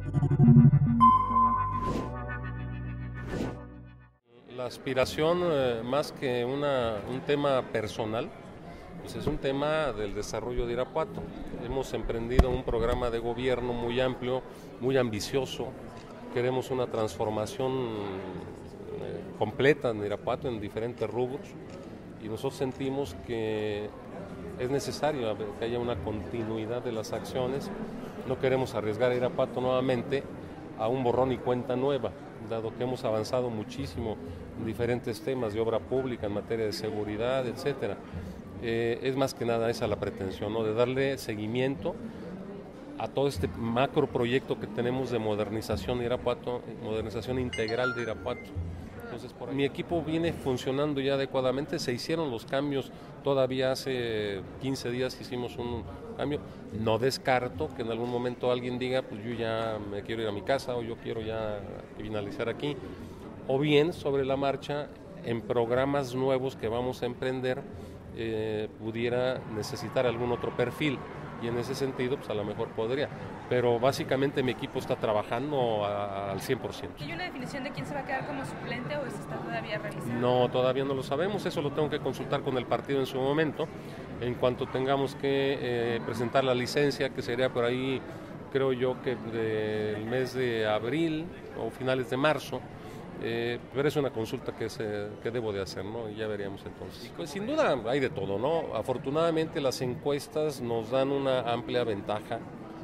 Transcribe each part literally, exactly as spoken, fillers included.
La aspiración, eh, más que una, un tema personal, pues es un tema del desarrollo de Irapuato. Hemos emprendido un programa de gobierno muy amplio, muy ambicioso. Queremos una transformación eh, completa en Irapuato en diferentes rubros y nosotros sentimos que es necesario que haya una continuidad de las acciones. No queremos arriesgar a Irapuato nuevamente a un borrón y cuenta nueva, dado que hemos avanzado muchísimo en diferentes temas de obra pública, en materia de seguridad, etcétera. Eh, es más que nada esa la pretensión, ¿no? De darle seguimiento a todo este macro proyecto que tenemos de modernización de Irapuato, modernización integral de Irapuato. Entonces, por ahí. Mi equipo viene funcionando ya adecuadamente, se hicieron los cambios, todavía hace quince días hicimos un cambio. No descarto que en algún momento alguien diga, pues yo ya me quiero ir a mi casa o yo quiero ya finalizar aquí. O bien, sobre la marcha, en programas nuevos que vamos a emprender, eh, pudiera necesitar algún otro perfil. Y en ese sentido, pues a lo mejor podría. Pero básicamente mi equipo está trabajando a, al cien por ciento. ¿Hay una definición de quién se va a quedar como suplente o eso está todavía realizando? No, todavía no lo sabemos. Eso lo tengo que consultar con el partido en su momento. En cuanto tengamos que eh, presentar la licencia, que sería por ahí, creo yo que del mes de abril o finales de marzo. Eh, pero es una consulta que, se, que debo de hacer, ¿no? Y ya veríamos entonces. Pues sin duda hay de todo, ¿no? Afortunadamente las encuestas nos dan una amplia ventaja,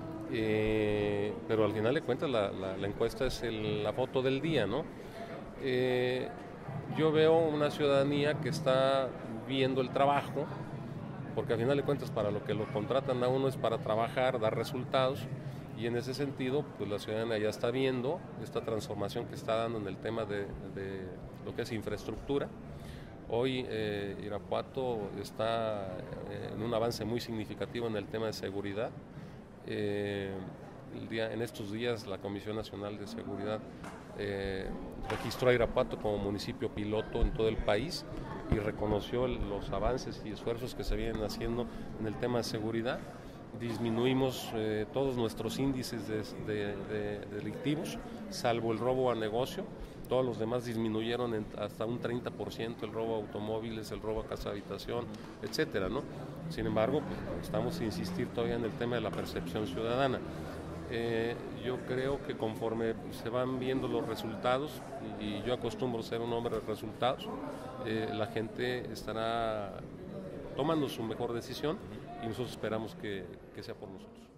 eh, pero al final de cuentas la, la, la encuesta es el, la foto del día, ¿no? Eh, yo veo una ciudadanía que está viendo el trabajo, porque al final de cuentas para lo que lo contratan a uno es para trabajar, dar resultados. Y en ese sentido, pues la ciudadanía ya está viendo esta transformación que está dando en el tema de, de lo que es infraestructura. Hoy eh, Irapuato está eh, en un avance muy significativo en el tema de seguridad. Eh, el día, en estos días la Comisión Nacional de Seguridad eh, registró a Irapuato como municipio piloto en todo el país y reconoció el, los avances y esfuerzos que se vienen haciendo en el tema de seguridad. Disminuimos eh, todos nuestros índices de, de, de delictivos, salvo el robo a negocio. Todos los demás disminuyeron en hasta un treinta por ciento, el robo a automóviles, el robo a casa habitación, etcétera, ¿no? Sin embargo, pues, estamos a insistir todavía en el tema de la percepción ciudadana. Eh, yo creo que conforme se van viendo los resultados, y yo acostumbro ser un hombre de resultados, eh, la gente estará tomando su mejor decisión y nosotros esperamos que, que sea por nosotros.